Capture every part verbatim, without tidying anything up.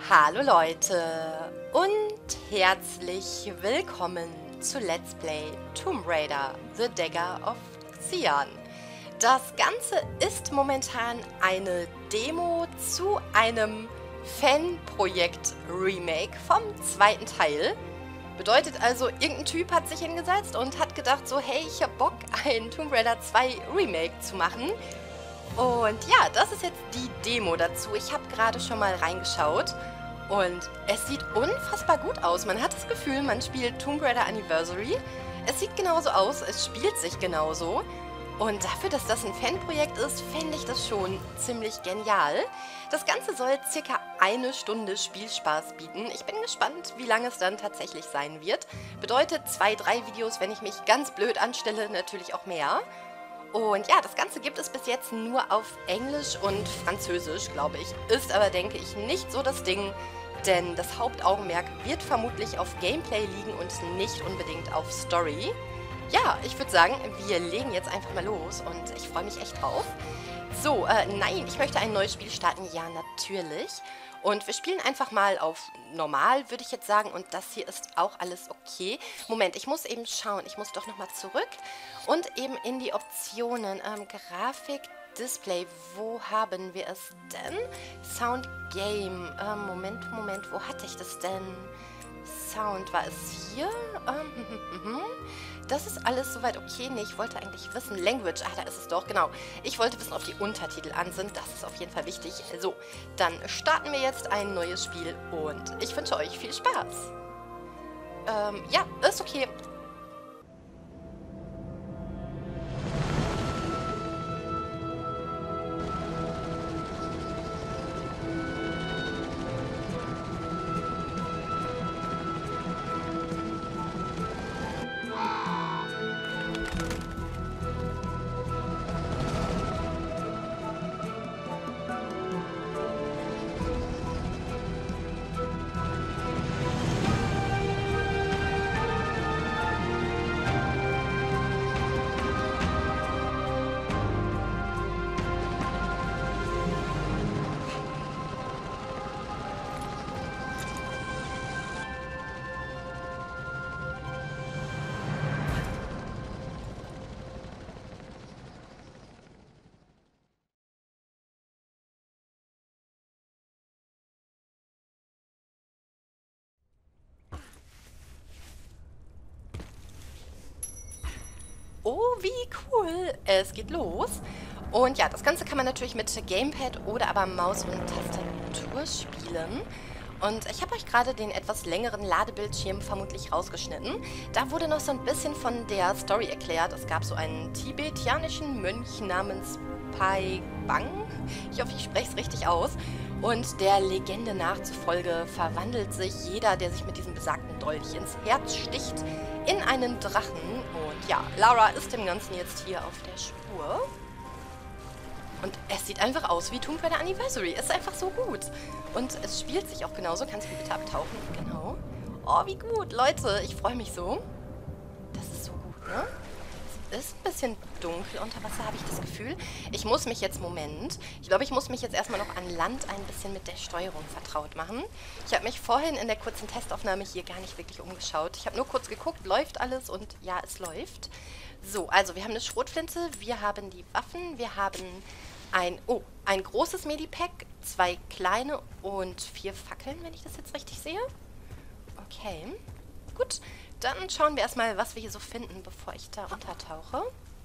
Hallo Leute und herzlich willkommen zu Let's Play Tomb Raider: The Dagger of Xian. Das Ganze ist momentan eine Demo zu einem Fanprojekt-Remake vom zweiten Teil. Bedeutet also, irgendein Typ hat sich hingesetzt und hat gedacht so, hey, ich hab Bock, ein Tomb Raider zwei Remake zu machen. Und ja, das ist jetzt die Demo dazu. Ich habe gerade schon mal reingeschaut und es sieht unfassbar gut aus. Man hat das Gefühl, man spielt Tomb Raider Anniversary. Es sieht genauso aus, es spielt sich genauso. Und dafür, dass das ein Fanprojekt ist, fände ich das schon ziemlich genial. Das Ganze soll circa eine Stunde Spielspaß bieten. Ich bin gespannt, wie lange es dann tatsächlich sein wird. Bedeutet zwei, drei Videos, wenn ich mich ganz blöd anstelle, natürlich auch mehr. Und ja, das Ganze gibt es bis jetzt nur auf Englisch und Französisch, glaube ich. Ist aber, denke ich, nicht so das Ding, denn das Hauptaugenmerk wird vermutlich auf Gameplay liegen und nicht unbedingt auf Story. Ja, ich würde sagen, wir legen jetzt einfach mal los und ich freue mich echt drauf. So, äh, nein, ich möchte ein neues Spiel starten. Ja, natürlich. Und wir spielen einfach mal auf normal, würde ich jetzt sagen. Und das hier ist auch alles okay. Moment, ich muss eben schauen. Ich muss doch nochmal zurück. Und eben in die Optionen. Ähm, Grafik, Display. Wo haben wir es denn? Sound, Game. Ähm, Moment, Moment. Wo hatte ich das denn? Sound, war es hier? Ähm, das ist alles soweit okay. Nee, ich wollte eigentlich wissen. Language, ah, da ist es doch, genau. Ich wollte wissen, ob die Untertitel an sind. Das ist auf jeden Fall wichtig. So, dann starten wir jetzt ein neues Spiel und ich wünsche euch viel Spaß. Ähm, ja, ist okay. Oh, wie cool. Es geht los. Und ja, das Ganze kann man natürlich mit Gamepad oder aber Maus und Tastatur spielen. Und ich habe euch gerade den etwas längeren Ladebildschirm vermutlich rausgeschnitten. Da wurde noch so ein bisschen von der Story erklärt. Es gab so einen tibetianischen Mönch namens Pai Bang. Ich hoffe, ich spreche es richtig aus. Und der Legende nachzufolge verwandelt sich jeder, der sich mit diesem besagten Dolch ins Herz sticht, in einen Drachen. Und ja, Lara ist dem Ganzen jetzt hier auf der Spur. Und es sieht einfach aus wie Tomb Raider Anniversary. Es ist einfach so gut. Und es spielt sich auch genauso. Kannst du bitte abtauchen? Genau. Oh, wie gut. Leute, ich freue mich so. Das ist so gut, ne? Es ist ein bisschen dunkel unter Wasser, habe ich das Gefühl. Ich muss mich jetzt, Moment, ich glaube, ich muss mich jetzt erstmal noch an Land ein bisschen mit der Steuerung vertraut machen. Ich habe mich vorhin in der kurzen Testaufnahme hier gar nicht wirklich umgeschaut. Ich habe nur kurz geguckt, läuft alles und ja, es läuft. So, also wir haben eine Schrotflinte, wir haben die Waffen, wir haben ein, oh, ein großes Medipack, zwei kleine und vier Fackeln, wenn ich das jetzt richtig sehe. Okay, gut. Dann schauen wir erstmal, was wir hier so finden, bevor ich da untertauche.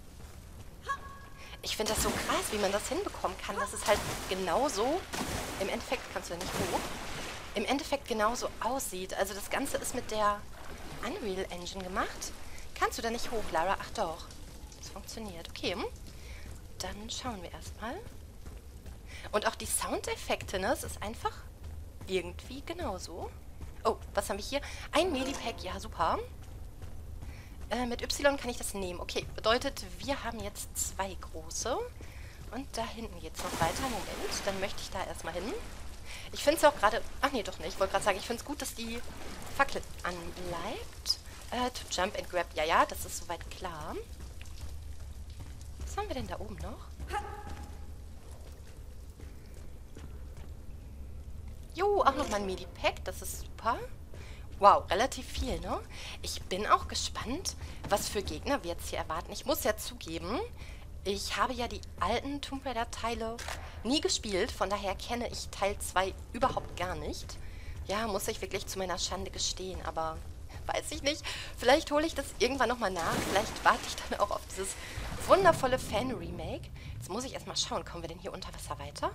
Ich finde das so krass, wie man das hinbekommen kann. Das ist halt genauso, im Endeffekt kannst du ja nicht hoch, im Endeffekt genauso aussieht. Also das Ganze ist mit der Unreal Engine gemacht. Kannst du da nicht hoch, Lara? Ach doch, das funktioniert. Okay, dann schauen wir erstmal. Und auch die Soundeffekte, ne? Es ist einfach irgendwie genauso. Oh, was haben wir hier? Ein Medipack, ja, super. Äh, mit Y kann ich das nehmen. Okay, bedeutet, wir haben jetzt zwei große. Und da hinten geht es noch weiter. Moment, dann möchte ich da erstmal hin. Ich finde es auch gerade... Ach nee, doch nicht. Ich wollte gerade sagen, ich finde es gut, dass die Fackel anbleibt. Äh, to jump and grab. Ja, ja, das ist soweit klar. Was haben wir denn da oben noch? Jo, auch nochmal ein Medipack. Das ist super. Wow, relativ viel, ne? Ich bin auch gespannt, was für Gegner wir jetzt hier erwarten. Ich muss ja zugeben, ich habe ja die alten Tomb Raider-Teile nie gespielt. Von daher kenne ich Teil zwei überhaupt gar nicht. Ja, muss ich wirklich zu meiner Schande gestehen, aber weiß ich nicht. Vielleicht hole ich das irgendwann nochmal nach. Vielleicht warte ich dann auch auf dieses wundervolle Fan-Remake. Jetzt muss ich erstmal schauen, kommen wir denn hier unter Wasser weiter?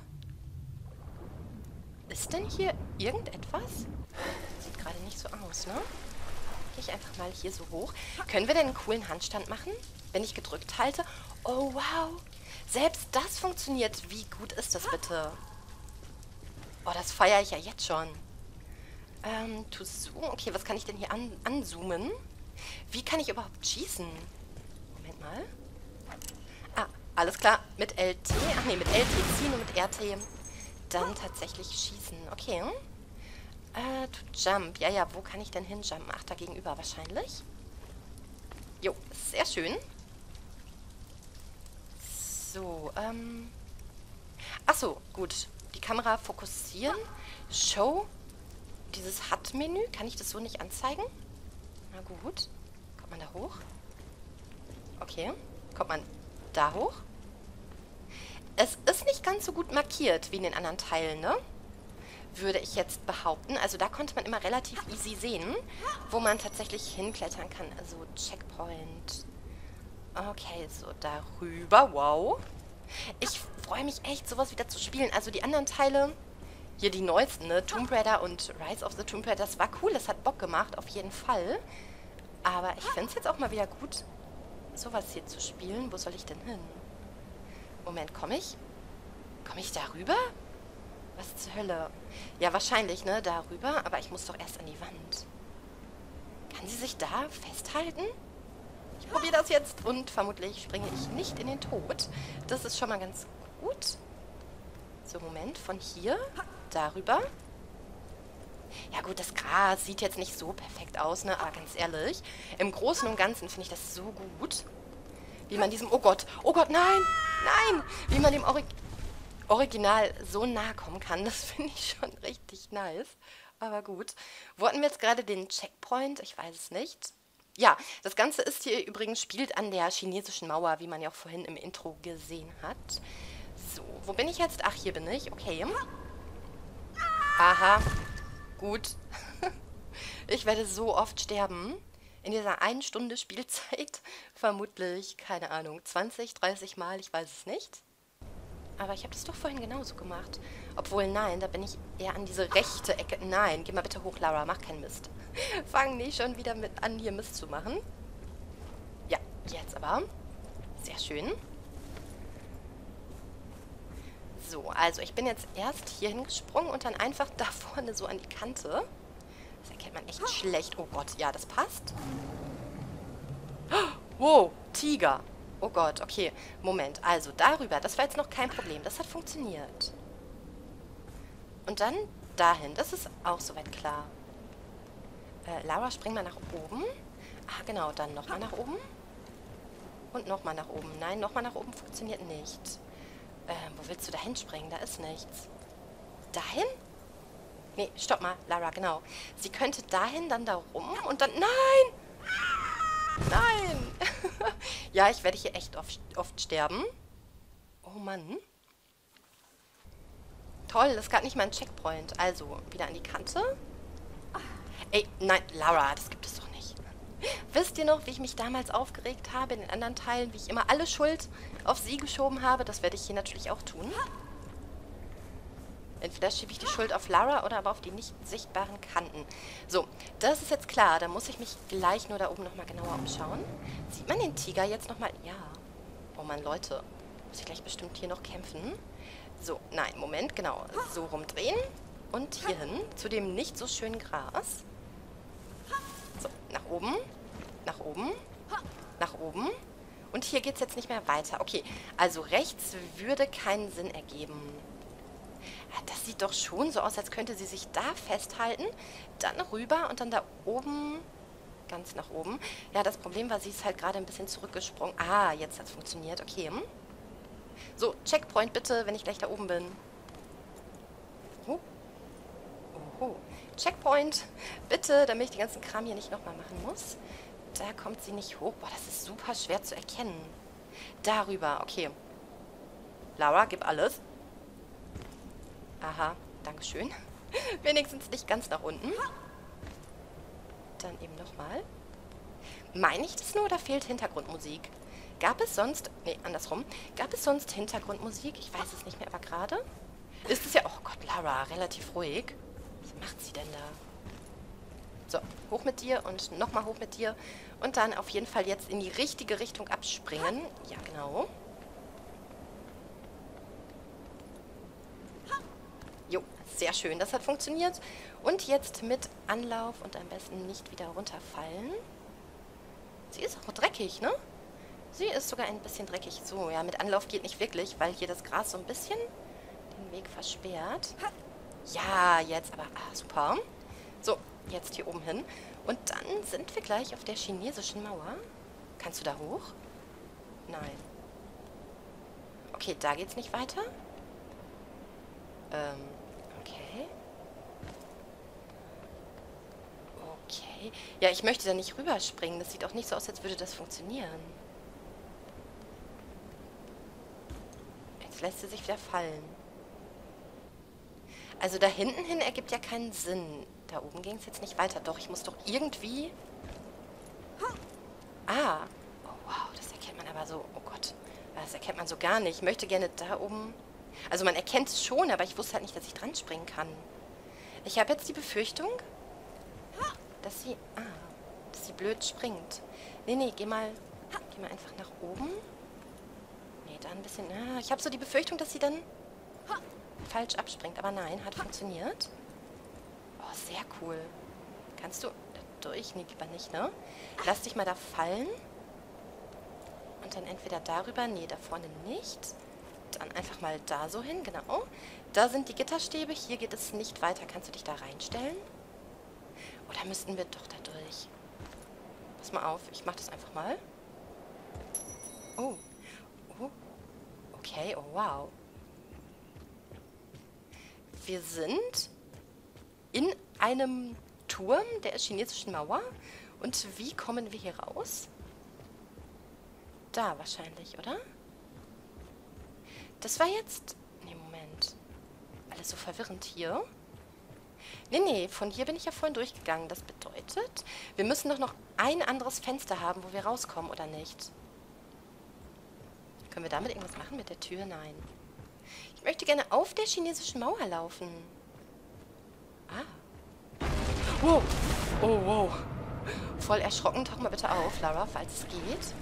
Ist denn hier irgendetwas? Sieht gerade nicht so aus, ne? Gehe ich einfach mal hier so hoch. Können wir denn einen coolen Handstand machen, wenn ich gedrückt halte? Oh, wow. Selbst das funktioniert. Wie gut ist das bitte? Oh, das feiere ich ja jetzt schon. Ähm, to zoom. Okay, was kann ich denn hier an anzoomen? Wie kann ich überhaupt schießen? Moment mal. Ah, alles klar. Mit L T. Ach nee, mit L T ziehen und mit R T dann tatsächlich schießen. Okay. Äh, to jump. Ja, ja, wo kann ich denn hinjumpen? Ach, da gegenüber wahrscheinlich. Jo, sehr schön. So, ähm... Ach so, gut. Die Kamera fokussieren. Show. Dieses H U D-Menü. Kann ich das so nicht anzeigen? Na gut. Kommt man da hoch? Okay. Kommt man da hoch? Es ist nicht ganz so gut markiert wie in den anderen Teilen, ne? Würde ich jetzt behaupten. Also da konnte man immer relativ easy sehen, wo man tatsächlich hinklettern kann. Also Checkpoint. Okay, so darüber. Wow. Ich freue mich echt, sowas wieder zu spielen. Also die anderen Teile, hier die neuesten, ne? Tomb Raider und Rise of the Tomb Raider, das war cool. Das hat Bock gemacht, auf jeden Fall. Aber ich finde es jetzt auch mal wieder gut, sowas hier zu spielen. Wo soll ich denn hin? Moment, komme ich? Komme ich darüber? Was zur Hölle? Ja, wahrscheinlich, ne? Darüber. Aber ich muss doch erst an die Wand. Kann sie sich da festhalten? Ich probiere das jetzt und vermutlich springe ich nicht in den Tod. Das ist schon mal ganz gut. So, Moment. Von hier darüber. Ja gut, das Gras sieht jetzt nicht so perfekt aus, ne? Aber ganz ehrlich, im Großen und Ganzen finde ich das so gut. Wie man diesem... Oh Gott, oh Gott, nein, nein! Wie man dem Orig Original so nahe kommen kann, das finde ich schon richtig nice. Aber gut. Wo hatten wir jetzt gerade den Checkpoint? Ich weiß es nicht. Ja, das Ganze ist hier übrigens, spielt an der chinesischen Mauer, wie man ja auch vorhin im Intro gesehen hat. So, wo bin ich jetzt? Ach, hier bin ich. Okay. Aha. Gut. Ich werde so oft sterben. In dieser einen Stunde Spielzeit vermutlich, keine Ahnung, zwanzig, dreißig Mal, ich weiß es nicht. Aber ich habe das doch vorhin genauso gemacht. Obwohl, nein, da bin ich eher an diese rechte Ecke. Nein, geh mal bitte hoch, Lara, mach keinen Mist. Fang nicht schon wieder mit an, hier Mist zu machen. Ja, jetzt aber. Sehr schön. So, also ich bin jetzt erst hier hingesprungen und dann einfach da vorne so an die Kante. Das erkennt man echt schlecht. Oh Gott, ja, das passt. Wow, Tiger. Oh Gott, okay. Moment, also darüber, das war jetzt noch kein Problem. Das hat funktioniert. Und dann dahin, das ist auch soweit klar. Äh, Lara, spring mal nach oben. Ah, genau, dann nochmal nach oben. Und nochmal nach oben. Nein, nochmal nach oben funktioniert nicht. Äh, wo willst du da hinspringen? Da ist nichts. Dahin? Nee, stopp mal, Lara, genau. Sie könnte dahin, dann da rum und dann... Nein! Nein! Ja, ich werde hier echt oft, oft sterben. Oh Mann. Toll, das ist gerade nicht mal ein Checkpoint. Also, wieder an die Kante. Ey, nein, Lara, das gibt es doch nicht. Wisst ihr noch, wie ich mich damals aufgeregt habe in den anderen Teilen, wie ich immer alle Schuld auf sie geschoben habe? Das werde ich hier natürlich auch tun. Entweder schiebe ich die Schuld auf Lara oder aber auf die nicht sichtbaren Kanten. So, das ist jetzt klar. Da muss ich mich gleich nur da oben nochmal genauer umschauen. Sieht man den Tiger jetzt nochmal? Ja. Oh Mann, Leute. Muss ich gleich bestimmt hier noch kämpfen? So, nein, Moment, genau. So rumdrehen und hier hin zu dem nicht so schönen Gras. So, nach oben, nach oben, nach oben. Und hier geht es jetzt nicht mehr weiter. Okay, also rechts würde keinen Sinn ergeben. Das sieht doch schon so aus, als könnte sie sich da festhalten, dann rüber und dann da oben, ganz nach oben. Ja, das Problem war, sie ist halt gerade ein bisschen zurückgesprungen. Ah, jetzt hat es funktioniert, okay. So, Checkpoint bitte, wenn ich gleich da oben bin. Oh. Checkpoint. Bitte, damit ich den ganzen Kram hier nicht nochmal machen muss. Da kommt sie nicht hoch. Boah, das ist super schwer zu erkennen. Darüber, okay. Laura, gib alles. Aha, dankeschön. Wenigstens nicht ganz nach unten. Dann eben nochmal. Meine ich das nur oder fehlt Hintergrundmusik? Gab es sonst... Nee, andersrum. Gab es sonst Hintergrundmusik? Ich weiß es nicht mehr, aber gerade... Ist es ja... Oh Gott, Lara, relativ ruhig. Was macht sie denn da? So, hoch mit dir und nochmal hoch mit dir. Und dann auf jeden Fall jetzt in die richtige Richtung abspringen. Ja, genau. Jo, sehr schön. Das hat funktioniert. Und jetzt mit Anlauf und am besten nicht wieder runterfallen. Sie ist auch dreckig, ne? Sie ist sogar ein bisschen dreckig. So, ja, mit Anlauf geht nicht wirklich, weil hier das Gras so ein bisschen den Weg versperrt. Ja, jetzt aber... Ah, super. So, jetzt hier oben hin. Und dann sind wir gleich auf der chinesischen Mauer. Kannst du da hoch? Nein. Okay, da geht's nicht weiter. Ähm, okay. Okay. Ja, ich möchte da nicht rüberspringen. Das sieht auch nicht so aus, als würde das funktionieren. Jetzt lässt sie sich wieder fallen. Also da hinten hin ergibt ja keinen Sinn. Da oben ging es jetzt nicht weiter. Doch, ich muss doch irgendwie... Ah. Oh, wow, das erkennt man aber so... Oh Gott, das erkennt man so gar nicht. Ich möchte gerne da oben... Also man erkennt es schon, aber ich wusste halt nicht, dass ich dran springen kann. Ich habe jetzt die Befürchtung, dass sie... Ah, dass sie blöd springt. Nee, nee, geh mal... Geh mal einfach nach oben. Nee, da ein bisschen... Ah, ich habe so die Befürchtung, dass sie dann... falsch abspringt, aber nein, hat funktioniert. Oh, sehr cool. Kannst du da durch? Nee, lieber nicht, ne? Lass dich mal da fallen. Und dann entweder darüber, nee, da vorne nicht. Dann einfach mal da so hin, genau. Da sind die Gitterstäbe, hier geht es nicht weiter. Kannst du dich da reinstellen? Oder müssten wir doch da durch? Pass mal auf, ich mach das einfach mal. Oh. Oh. Okay, oh wow. Wir sind in einem Turm der chinesischen Mauer. Und wie kommen wir hier raus? Da wahrscheinlich, oder? Das war jetzt... Nee, Moment. Alles so verwirrend hier. Nee, nee, von hier bin ich ja vorhin durchgegangen. Das bedeutet, wir müssen doch noch ein anderes Fenster haben, wo wir rauskommen, oder nicht? Können wir damit irgendwas machen mit der Tür? Nein. Ich möchte gerne auf der chinesischen Mauer laufen. Ah. Wow. Oh, wow. Voll erschrocken. Tauch mal bitte auf, Lara, falls es geht.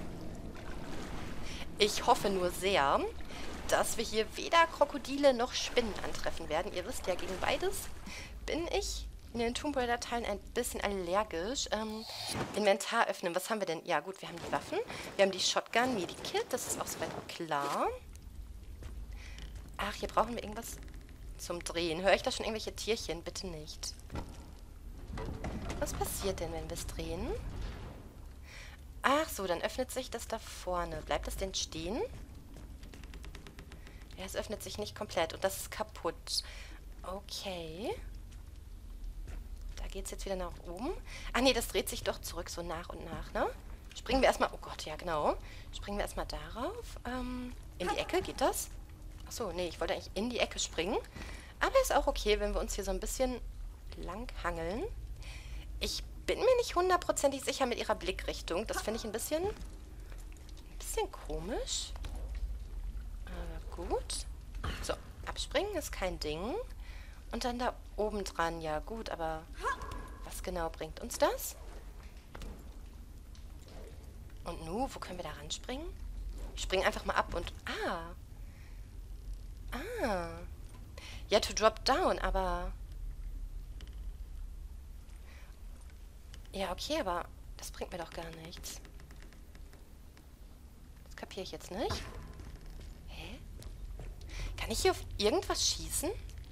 Ich hoffe nur sehr, dass wir hier weder Krokodile noch Spinnen antreffen werden. Ihr wisst ja, gegen beides bin ich in den Tomb Raider-Teilen ein bisschen allergisch. Ähm, Inventar öffnen. Was haben wir denn? Ja, gut, wir haben die Waffen. Wir haben die Shotgun, Medikit. Das ist auch soweit klar. Ach, hier brauchen wir irgendwas zum Drehen. Höre ich da schon irgendwelche Tierchen? Bitte nicht. Was passiert denn, wenn wir es drehen? Ach so, dann öffnet sich das da vorne. Bleibt das denn stehen? Ja, es öffnet sich nicht komplett und das ist kaputt. Okay. Da geht es jetzt wieder nach oben. Ah nee, das dreht sich doch zurück, so nach und nach, ne? Springen wir erstmal... Oh Gott, ja genau. Springen wir erstmal darauf. Ähm, in die Ecke, geht das? Achso, nee, ich wollte eigentlich in die Ecke springen. Aber ist auch okay, wenn wir uns hier so ein bisschen lang hangeln. Ich bin mir nicht hundertprozentig sicher mit ihrer Blickrichtung. Das finde ich ein bisschen... Ein bisschen komisch. Aber gut. So, abspringen ist kein Ding. Und dann da oben dran. Ja gut, aber was genau bringt uns das? Und nu, wo können wir da ranspringen? Ich springe einfach mal ab und... Ah. Ah. Ja, to drop down, aber... Ja, okay, aber das bringt mir doch gar nichts. Das kapiere ich jetzt nicht. Hä? Kann ich hier auf irgendwas schießen?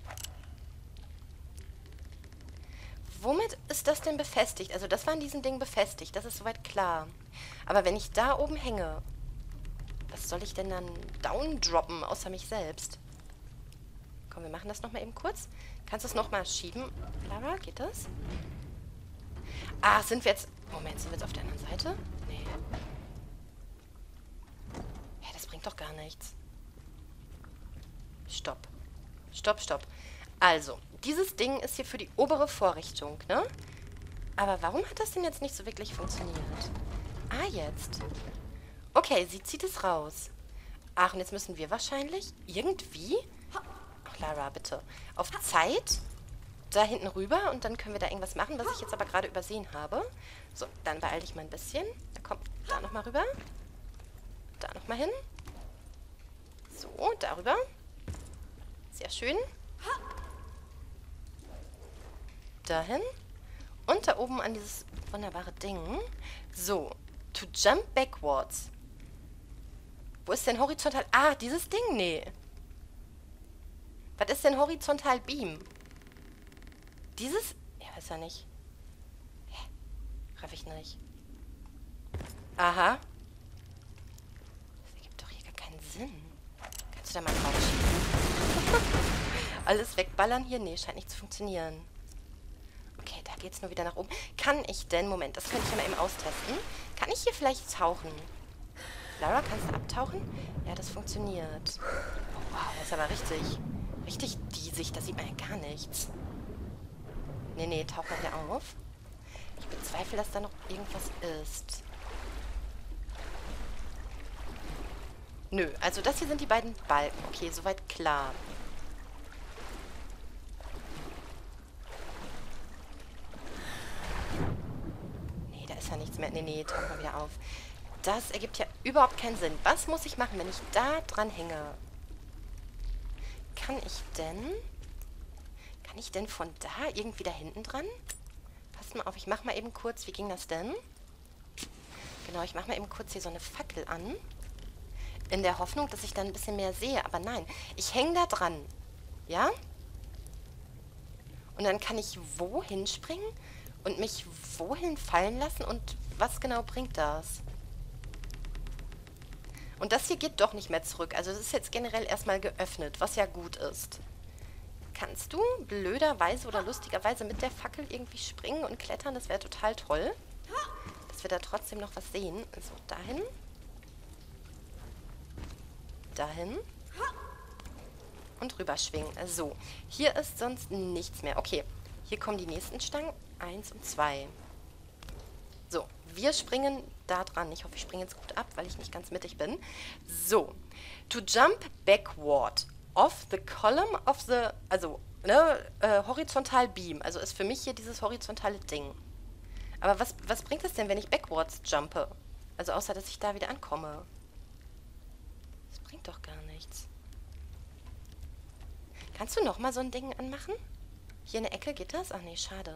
Womit ist das denn befestigt? Also das war in diesem Ding befestigt, das ist soweit klar. Aber wenn ich da oben hänge, was soll ich denn dann down droppen, außer mich selbst? Komm, wir machen das nochmal eben kurz. Kannst du es nochmal schieben? Lara, geht das? Ah, sind wir jetzt... Moment, sind wir jetzt auf der anderen Seite? Nee. Hä, das bringt doch gar nichts. Stopp. Stopp, stopp. Also, dieses Ding ist hier für die obere Vorrichtung, ne? Aber warum hat das denn jetzt nicht so wirklich funktioniert? Ah, jetzt. Okay, sie zieht es raus. Ach, und jetzt müssen wir wahrscheinlich irgendwie... Ach, Lara, bitte. Auf Zeit da hinten rüber und dann können wir da irgendwas machen, was ich jetzt aber gerade übersehen habe. So, dann beeil dich mal ein bisschen. Da kommt da nochmal rüber. Da nochmal hin. So, darüber. Sehr schön. Dahin. Und da oben an dieses wunderbare Ding. So, to jump backwards. Wo ist denn horizontal... Ah, dieses Ding? Nee. Was ist denn horizontal Beam? Dieses... Ja, weiß ja nicht. Hä? Raff ich nicht. Aha. Das ergibt doch hier gar keinen Sinn. Kannst du da mal drauf schieben? Alles wegballern hier? Nee, scheint nicht zu funktionieren. Okay, da geht's nur wieder nach oben. Kann ich denn... Moment, das könnte ich ja mal eben austesten. Kann ich hier vielleicht tauchen? Lara, kannst du abtauchen? Ja, das funktioniert. Oh, wow, das ist aber richtig... Richtig diesig. Da sieht man ja gar nichts. Nee, nee, tauch mal wieder auf. Ich bezweifle, dass da noch irgendwas ist. Nö, also das hier sind die beiden Balken. Okay, soweit klar. Nee, da ist ja nichts mehr. Nee, nee, tauch mal wieder auf. Das ergibt ja überhaupt keinen Sinn. Was muss ich machen, wenn ich da dran hänge? Kann ich denn... Kann ich denn von da irgendwie da hinten dran? Passt mal auf, ich mach mal eben kurz... Wie ging das denn? Genau, ich mach mal eben kurz hier so eine Fackel an. In der Hoffnung, dass ich dann ein bisschen mehr sehe. Aber nein, ich hänge da dran. Ja? Und dann kann ich wohin springen und mich wohin fallen lassen. Und was genau bringt das? Und das hier geht doch nicht mehr zurück. Also es ist jetzt generell erstmal geöffnet, was ja gut ist. Kannst du blöderweise oder lustigerweise mit der Fackel irgendwie springen und klettern? Das wäre total toll. Dass wir da trotzdem noch was sehen. So, dahin. Dahin. Und rüberschwingen. So, hier ist sonst nichts mehr. Okay, hier kommen die nächsten Stangen. Eins und zwei. So, wir springen da dran. Ich hoffe, ich springe jetzt gut ab, weil ich nicht ganz mittig bin. So, to jump backward off the column of the, also, ne, äh, horizontal beam. Also ist für mich hier dieses horizontale Ding. Aber was, was bringt es denn, wenn ich backwards jumpe? Also außer, dass ich da wieder ankomme. Das bringt doch gar nichts. Kannst du nochmal so ein Ding anmachen? Hier in der Ecke, geht das? Ach nee, schade.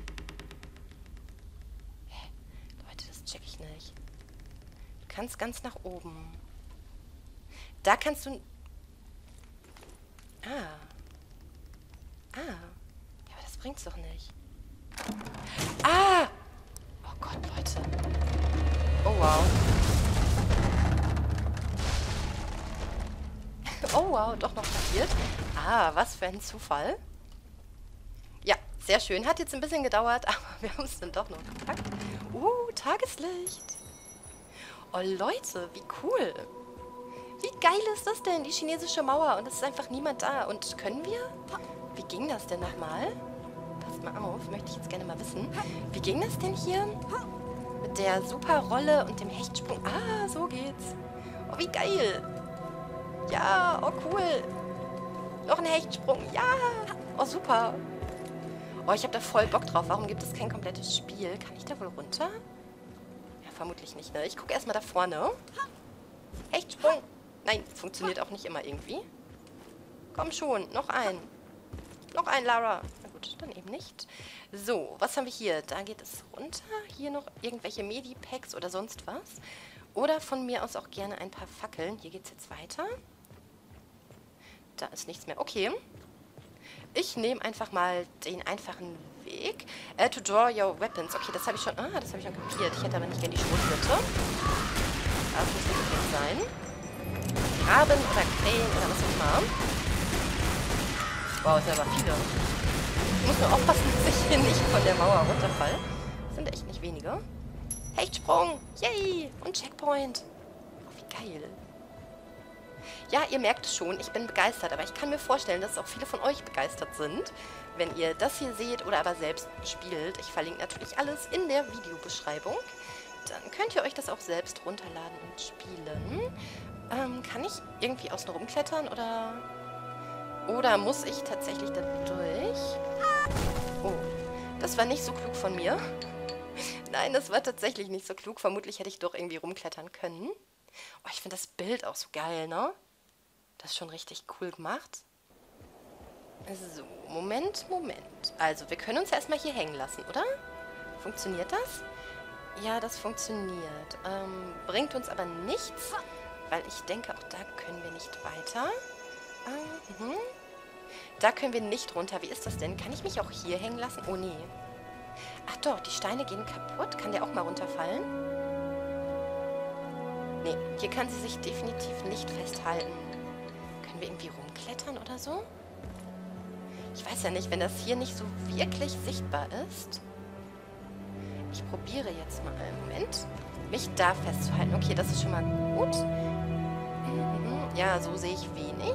Check ich nicht. Du kannst ganz nach oben. Da kannst du... Ah. Ah. Ja, aber das bringt's doch nicht. Ah! Oh Gott, Leute. Oh, wow. Oh, wow, doch noch passiert. Ah, was für ein Zufall. Ja, sehr schön. Hat jetzt ein bisschen gedauert, aber wir haben es dann doch noch gepackt. Uh, Tageslicht. Oh, Leute, wie cool. Wie geil ist das denn? Die chinesische Mauer. Und es ist einfach niemand da. Und können wir? Wie ging das denn nochmal? Passt mal auf, möchte ich jetzt gerne mal wissen. Wie ging das denn hier? Mit der Superrolle und dem Hechtsprung. Ah, so geht's. Oh, wie geil. Ja, oh, cool. Noch ein Hechtsprung. Ja. Oh, super. Oh, ich habe da voll Bock drauf. Warum gibt es kein komplettes Spiel? Kann ich da wohl runter? Ja, vermutlich nicht, ne? Ich gucke erstmal da vorne. Hechtsprung. Nein, funktioniert auch nicht immer irgendwie. Komm schon, noch ein. Noch ein, Lara. Na gut, dann eben nicht. So, was haben wir hier? Da geht es runter. Hier noch irgendwelche Medipacks oder sonst was. Oder von mir aus auch gerne ein paar Fackeln. Hier geht es jetzt weiter. Da ist nichts mehr. Okay. Ich nehme einfach mal den einfachen Weg. Uh, to draw your weapons. Okay, das habe ich schon... Ah, das habe ich schon kapiert. Ich hätte aber nicht gerne die Schrotflinte. Das muss nicht unbedingt sein. Graben oder Krähen oder was auch immer. Wow, es sind aber viele. Ich muss nur aufpassen, dass ich hier nicht von der Mauer runterfalle. Das sind echt nicht wenige. Hechtsprung! Yay! Und Checkpoint. Oh, wie geil. Ja, ihr merkt schon, ich bin begeistert, aber ich kann mir vorstellen, dass auch viele von euch begeistert sind, wenn ihr das hier seht oder aber selbst spielt. Ich verlinke natürlich alles in der Videobeschreibung. Dann könnt ihr euch das auch selbst runterladen und spielen. Ähm, kann ich irgendwie außen rumklettern oder... Oder muss ich tatsächlich da durch? Oh, das war nicht so klug von mir. Nein, das war tatsächlich nicht so klug. Vermutlich hätte ich doch irgendwie rumklettern können. Oh, ich finde das Bild auch so geil, ne? Das ist schon richtig cool gemacht. So, Moment, Moment. Also, wir können uns ja erstmal hier hängen lassen, oder? Funktioniert das? Ja, das funktioniert. Ähm, bringt uns aber nichts, weil ich denke, auch da können wir nicht weiter. Ähm, mhm. Da können wir nicht runter. Wie ist das denn? Kann ich mich auch hier hängen lassen? Oh, nee. Ach doch, die Steine gehen kaputt. Kann der auch mal runterfallen? Nee, hier kann sie sich definitiv nicht festhalten. Können wir irgendwie rumklettern oder so? Ich weiß ja nicht, wenn das hier nicht so wirklich sichtbar ist. Ich probiere jetzt mal einen Moment, mich da festzuhalten. Okay, das ist schon mal gut. Ja, so sehe ich wenig.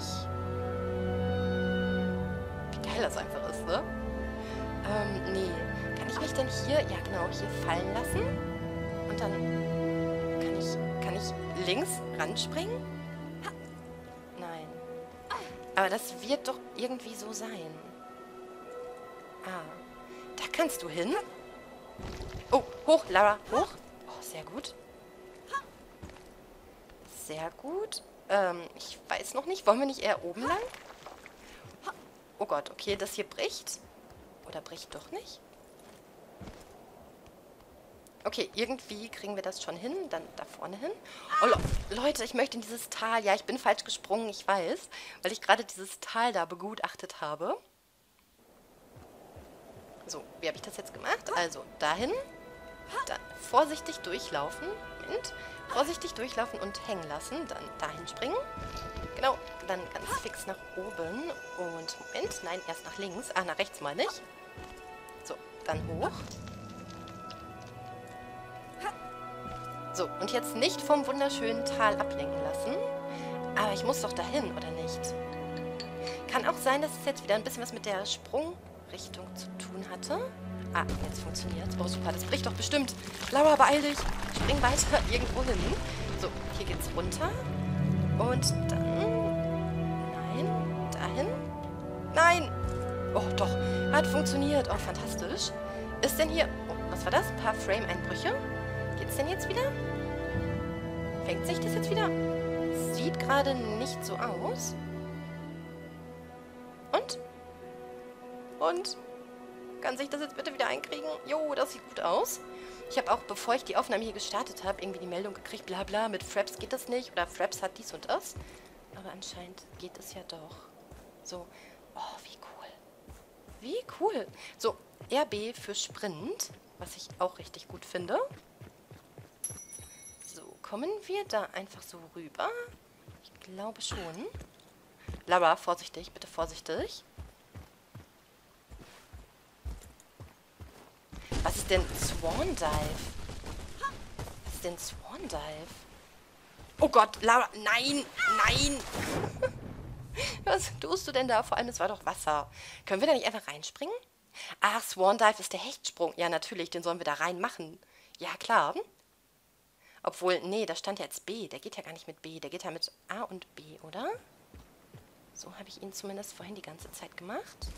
Wie geil das einfach ist, ne? Ähm, nee. Kann ich mich denn hier, ja genau, hier fallen lassen? Und dann kann ich, kann ich links ranspringen? Nein. Aber das wird doch irgendwie so sein. Ah, da kannst du hin. Oh, hoch, Lara, hoch. Oh, sehr gut. Sehr gut. Ähm, ich weiß noch nicht. Wollen wir nicht eher oben lang? Oh Gott, okay, das hier bricht. Oder bricht doch nicht? Okay, irgendwie kriegen wir das schon hin. Dann da vorne hin. Oh, Le Leute, ich möchte in dieses Tal. Ja, ich bin falsch gesprungen, ich weiß. Weil ich gerade dieses Tal da begutachtet habe. So, wie habe ich das jetzt gemacht? Also, dahin. Dann vorsichtig durchlaufen. Moment. Vorsichtig durchlaufen und hängen lassen. Dann dahin springen. Genau, dann ganz fix nach oben. Und, Moment, nein, erst nach links. Ah, nach rechts meine ich. So, dann hoch. So, und jetzt nicht vom wunderschönen Tal ablenken lassen. Aber ich muss doch dahin, oder nicht? Kann auch sein, dass es jetzt wieder ein bisschen was mit der Sprungrichtung zu tun hatte. Ah, jetzt funktioniert es. Oh, super, das bricht doch bestimmt. Laura, beeil dich. Spring weiter irgendwo hin. So, hier geht's runter. Und dann... Nein, dahin. Nein! Oh, doch. Hat funktioniert. Oh, fantastisch. Ist denn hier... Oh, was war das? Ein paar Frame-Einbrüche. Geht's denn jetzt wieder? Fängt sich das jetzt wieder? Sieht gerade nicht so aus. Und? Und? Kann sich das jetzt bitte wieder einkriegen? Jo, das sieht gut aus. Ich habe auch, bevor ich die Aufnahme hier gestartet habe, irgendwie die Meldung gekriegt, bla bla, mit Fraps geht das nicht. Oder Fraps hat dies und das. Aber anscheinend geht es ja doch. So. Oh, wie cool. Wie cool. So, R B für Sprint, was ich auch richtig gut finde. So, kommen wir da einfach so rüber? Ich glaube schon. Lara, vorsichtig, bitte vorsichtig. Was ist denn Swan Dive? Was ist denn Swan Dive? Oh Gott, Lara, nein, nein. Was tust du denn da? Vor allem, es war doch Wasser. Können wir da nicht einfach reinspringen? Ach, Swan Dive ist der Hechtsprung. Ja, natürlich, den sollen wir da reinmachen. Ja, klar. Obwohl, nee, da stand ja jetzt B. Der geht ja gar nicht mit B. Der geht ja mit A und B, oder? So habe ich ihn zumindest vorhin die ganze Zeit gemacht.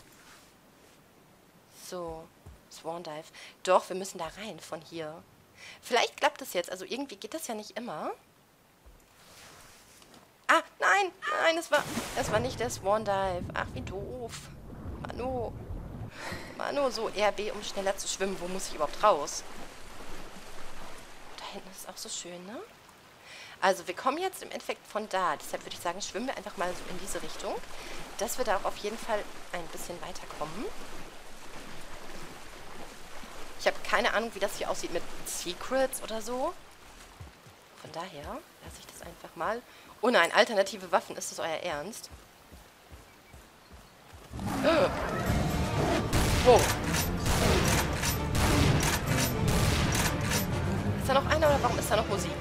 So, Swan Dive. Doch, wir müssen da rein von hier. Vielleicht klappt es jetzt. Also irgendwie geht das ja nicht immer. Ah, nein, nein, es war, es war nicht der Swan Dive. Ach, wie doof. Manu. Manu, so R B, um schneller zu schwimmen. Wo muss ich überhaupt raus? Da hinten ist es auch so schön, ne? Also, wir kommen jetzt im Endeffekt von da. Deshalb würde ich sagen, schwimmen wir einfach mal so in diese Richtung. Dass wir da auch auf jeden Fall ein bisschen weiterkommen. Ich habe keine Ahnung, wie das hier aussieht mit Secrets oder so. Von daher lasse ich das einfach mal. Oh nein, alternative Waffen, ist das euer Ernst? Äh, Wow. Ist da noch einer oder warum ist da noch Musik?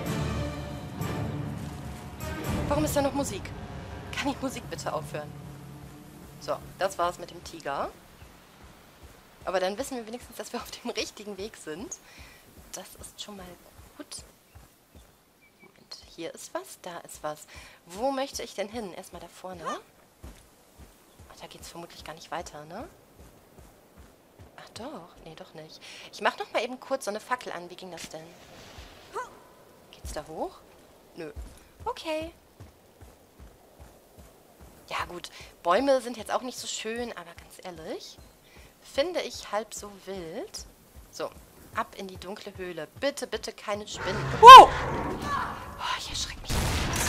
Warum ist da noch Musik? Kann die Musik bitte aufhören? So, das war's mit dem Tiger. Aber dann wissen wir wenigstens, dass wir auf dem richtigen Weg sind. Das ist schon mal gut. Moment, hier ist was, da ist was. Wo möchte ich denn hin? Erstmal da vorne. Ach, da geht's vermutlich gar nicht weiter, ne? Ach doch, nee, doch nicht. Ich mach noch mal eben kurz so eine Fackel an. Wie ging das denn? Geht's da hoch? Nö. Okay. Ja gut, Bäume sind jetzt auch nicht so schön, aber ganz ehrlich, finde ich halb so wild. So, ab in die dunkle Höhle. Bitte, bitte keine Spinnen. Wow! Oh, ich erschrecke mich.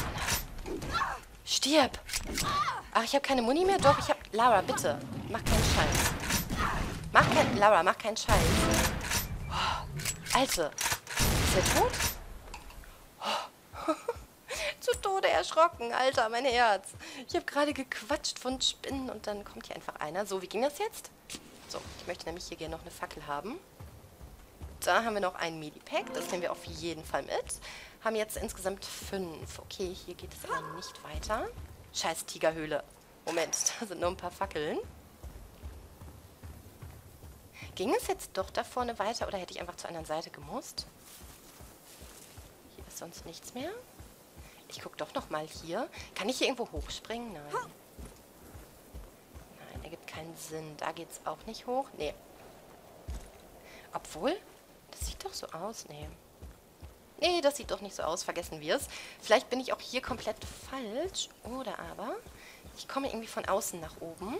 Stirb! Ach, ich habe keine Muni mehr? Doch, ich habe... Lara, bitte, mach keinen Scheiß. Mach kein... Lara, mach keinen Scheiß. Oh, Alter, ist er tot? Oh. Zu Tode erschrocken, Alter, mein Herz. Ich habe gerade gequatscht von Spinnen und dann kommt hier einfach einer. So, wie ging das jetzt? So, ich möchte nämlich hier gerne noch eine Fackel haben. Da haben wir noch ein Medipack, das nehmen wir auf jeden Fall mit. Haben jetzt insgesamt fünf. Okay, hier geht es aber nicht weiter. Scheiß Tigerhöhle. Moment, da sind nur ein paar Fackeln. Ging es jetzt doch da vorne weiter oder hätte ich einfach zur anderen Seite gemusst? Hier ist sonst nichts mehr. Ich gucke doch noch mal hier. Kann ich hier irgendwo hochspringen? Nein. Nein, ergibt keinen Sinn. Da geht es auch nicht hoch. Nee. Obwohl, das sieht doch so aus. Nee. Nee, das sieht doch nicht so aus. Vergessen wir es. Vielleicht bin ich auch hier komplett falsch. Oder aber, ich komme irgendwie von außen nach oben.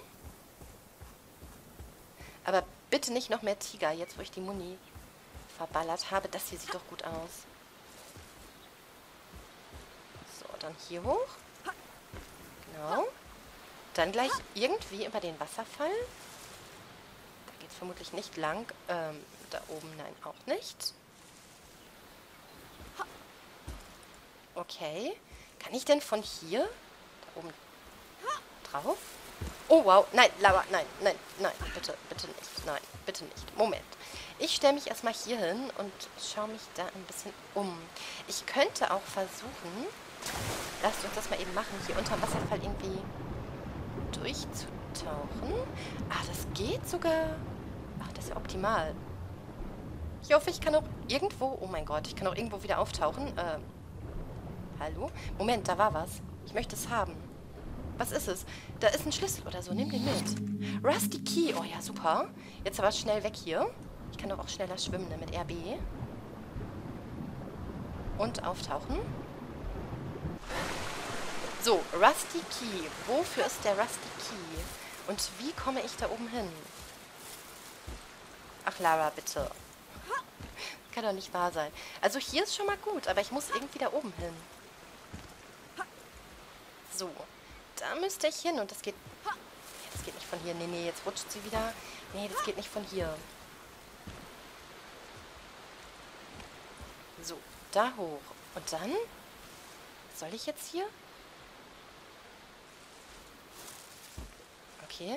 Aber bitte nicht noch mehr Tiger, jetzt wo ich die Muni verballert habe. Das hier sieht doch gut aus. Dann hier hoch. Genau. Dann gleich irgendwie über den Wasserfall. Da geht es vermutlich nicht lang. Ähm, da oben, nein, auch nicht. Okay. Kann ich denn von hier da oben drauf? Oh, wow. Nein, Laura, nein, nein, nein. Bitte, bitte nicht. Nein, bitte nicht. Moment. Ich stelle mich erstmal hier hin und schaue mich da ein bisschen um. Ich könnte auch versuchen... Lasst uns das mal eben machen, hier unterm Wasserfall irgendwie durchzutauchen. Ah, das geht sogar. Ach, das ist ja optimal. Ich hoffe, ich kann auch irgendwo... Oh mein Gott, ich kann auch irgendwo wieder auftauchen. Ähm, hallo? Moment, da war was. Ich möchte es haben. Was ist es? Da ist ein Schlüssel oder so. Nimm den mit. Rusty Key. Oh ja, super. Jetzt aber schnell weg hier. Ich kann doch auch schneller schwimmen, ne, mit R B. Und auftauchen. So, Rusty Key. Wofür ist der Rusty Key? Und wie komme ich da oben hin? Ach, Lara, bitte. Kann doch nicht wahr sein. Also hier ist schon mal gut, aber ich muss irgendwie da oben hin. So, da müsste ich hin und das geht... Das geht nicht von hier. Nee, nee, jetzt rutscht sie wieder. Nee, das geht nicht von hier. So, da hoch. Und dann... Soll ich jetzt hier? Okay.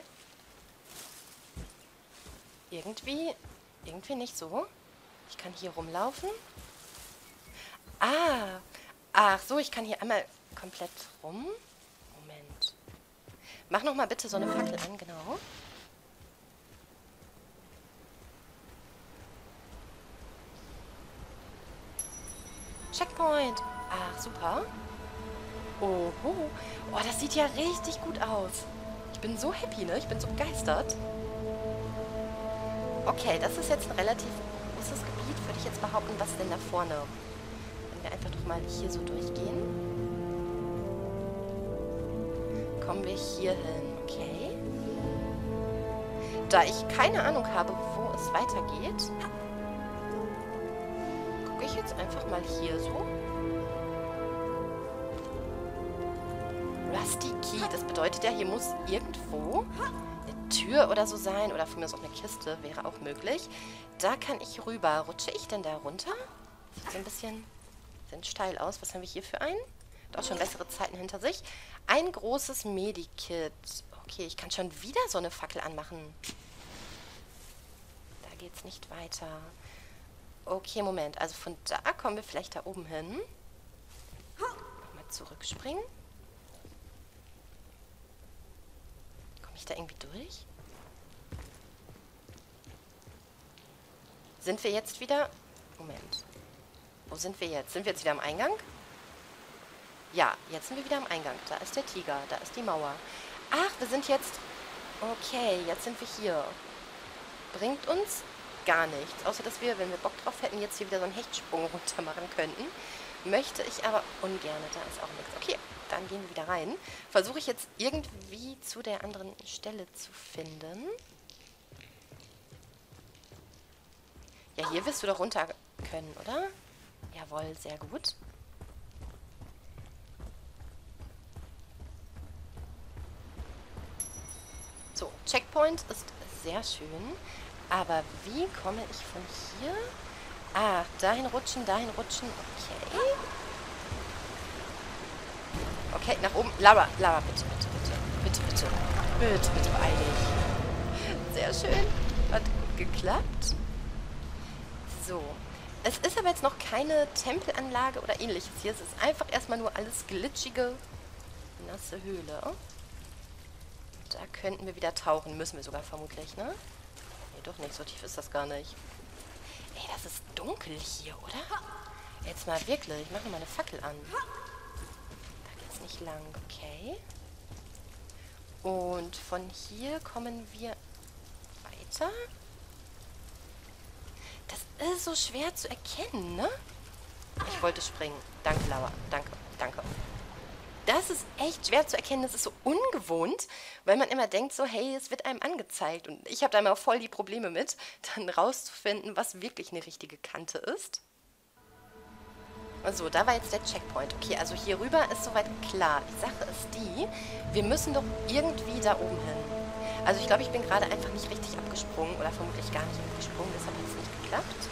Irgendwie, irgendwie nicht so. Ich kann hier rumlaufen. Ah, ach so, ich kann hier einmal komplett rum. Moment. Mach noch mal bitte so eine Fackel an, genau. Checkpoint. Ach, super. Oho. Oh, das sieht ja richtig gut aus. Ich bin so happy, ne? Ich bin so begeistert. Okay, das ist jetzt ein relativ großes Gebiet, würde ich jetzt behaupten. Was denn da vorne? Wenn wir einfach doch mal hier so durchgehen. Kommen wir hier hin, okay. Da ich keine Ahnung habe, wo es weitergeht, gucke ich jetzt einfach mal hier so. Rusty Key, das bedeutet ja, hier muss irgendwo eine Tür oder so sein. Oder von mir aus auch eine Kiste, wäre auch möglich. Da kann ich rüber. Rutsche ich denn da runter? Sieht so ein bisschen, bisschen steil aus. Was haben wir hier für einen? Hat auch schon bessere Zeiten hinter sich. Ein großes Medikit. Okay, ich kann schon wieder so eine Fackel anmachen. Da geht's nicht weiter. Okay, Moment. Also von da kommen wir vielleicht da oben hin. Mal zurückspringen. Komme ich da irgendwie durch? Sind wir jetzt wieder... Moment. Wo sind wir jetzt? Sind wir jetzt wieder am Eingang? Ja, jetzt sind wir wieder am Eingang. Da ist der Tiger, da ist die Mauer. Ach, wir sind jetzt... Okay, jetzt sind wir hier. Bringt uns gar nichts. Außer, dass wir, wenn wir Bock drauf hätten, jetzt hier wieder so einen Hechtsprung runter machen könnten. Möchte ich aber ungern. Da ist auch nichts. Okay, dann gehen wir wieder rein. Versuche ich jetzt irgendwie zu der anderen Stelle zu finden. Ja, hier wirst du doch runter können, oder? Jawohl, sehr gut. So, Checkpoint ist sehr schön. Aber wie komme ich von hier? Ah, dahin rutschen, dahin rutschen. Okay. Okay, nach oben. Lara, Lara, bitte, bitte, bitte. Bitte, bitte. Bitte, bitte, beeil dich. Sehr schön. Hat gut geklappt. So. Es ist aber jetzt noch keine Tempelanlage oder ähnliches hier. Es ist einfach erstmal nur alles glitschige, nasse Höhle. Da könnten wir wieder tauchen. Müssen wir sogar vermutlich, ne? Nee, doch nicht. So tief ist das gar nicht. Ey, das ist dunkel hier, oder? Jetzt mal wirklich. Ich mache mal eine Fackel an. Da geht's nicht lang. Okay. Und von hier kommen wir weiter. Das ist so schwer zu erkennen, ne? Ich wollte springen. Danke, Laura. Danke, danke. Das ist echt schwer zu erkennen. Das ist so ungewohnt, weil man immer denkt so, hey, es wird einem angezeigt. Und ich habe da immer voll die Probleme mit, dann rauszufinden, was wirklich eine richtige Kante ist. Also, da war jetzt der Checkpoint. Okay, also hier rüber ist soweit klar. Die Sache ist die, wir müssen doch irgendwie da oben hin. Also ich glaube, ich bin gerade einfach nicht richtig abgesprungen oder vermutlich gar nicht abgesprungen, deshalb hat es nicht geklappt.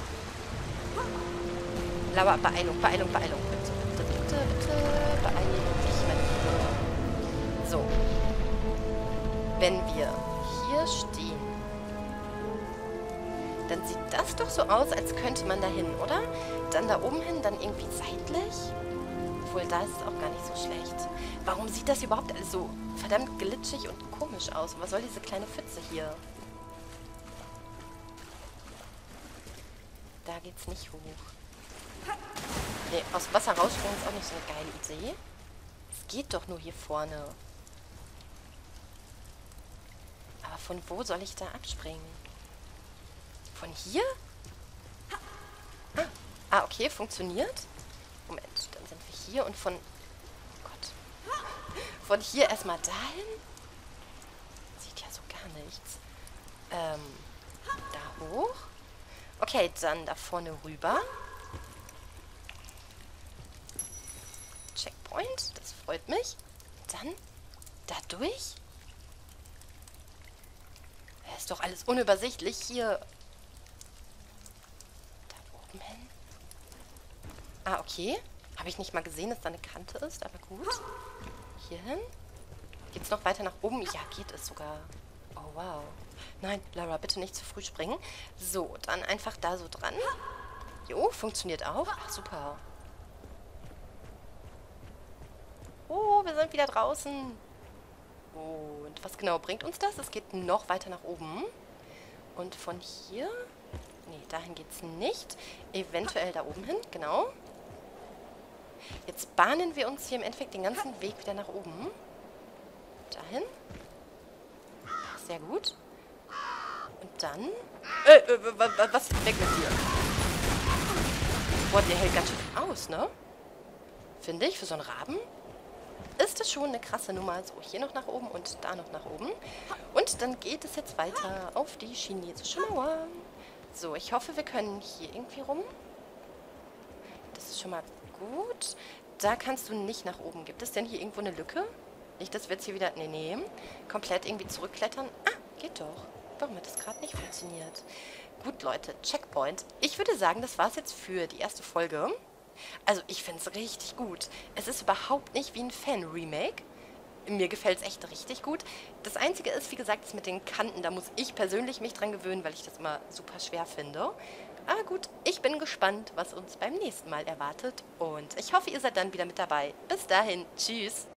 Laura, Beeilung, Beeilung, Beeilung. Bitte, bitte, bitte, bitte, beeil dich, mein Liebe. So. Wenn wir hier stehen, dann sieht das doch so aus, als könnte man da hin, oder? Dann da oben hin, dann irgendwie seitlich. Obwohl, da ist es auch gar nicht so schlecht. Warum sieht das überhaupt alles so verdammt glitschig und komisch aus? Und was soll diese kleine Pfütze hier? Da geht's nicht hoch. Nee, aus dem Wasser rausspringen ist auch nicht so eine geile Idee. Es geht doch nur hier vorne. Aber von wo soll ich da abspringen? Von hier? Ah, ah okay, funktioniert. Moment, dann sind wir hier und von... Oh Gott. Von hier erstmal dahin? Sieht ja so gar nichts. Ähm, da hoch. Okay, dann da vorne rüber. Checkpoint, das freut mich. Dann da durch. Das ist doch alles unübersichtlich hier. Da oben hin. Ah, okay. Habe ich nicht mal gesehen, dass da eine Kante ist, aber gut. Hier hin. Geht's noch weiter nach oben? Ja, geht es sogar. Oh, wow. Nein, Lara, bitte nicht zu früh springen. So, dann einfach da so dran. Jo, funktioniert auch. Ach, super. Oh, wir sind wieder draußen. Und was genau bringt uns das? Es geht noch weiter nach oben. Und von hier... Nee, dahin geht's nicht. Eventuell da oben hin, genau. Jetzt bahnen wir uns hier im Endeffekt den ganzen Weg wieder nach oben. Dahin. Sehr gut. Und dann... Äh, äh, was ist weg mit dir? Boah, der hält ganz schön aus, ne? Finde ich, für so einen Raben ist das schon eine krasse Nummer. So, hier noch nach oben und da noch nach oben. Und dann geht es jetzt weiter auf die chinesische Mauer. So, ich hoffe, wir können hier irgendwie rum. Das ist schon mal gut. Da kannst du nicht nach oben. Gibt es denn hier irgendwo eine Lücke? Nicht, dass wir jetzt hier wieder... Nee, nee. Komplett irgendwie zurückklettern. Ah, geht doch. Warum hat das gerade nicht funktioniert? Gut, Leute. Checkpoint. Ich würde sagen, das war es jetzt für die erste Folge. Also, ich finde es richtig gut. Es ist überhaupt nicht wie ein Fan-Remake. mir gefällt es echt richtig gut. Das Einzige ist, wie gesagt, das mit den Kanten, da muss ich persönlich mich dran gewöhnen, weil ich das immer super schwer finde. Aber gut, ich bin gespannt, was uns beim nächsten Mal erwartet und ich hoffe, ihr seid dann wieder mit dabei. Bis dahin, tschüss!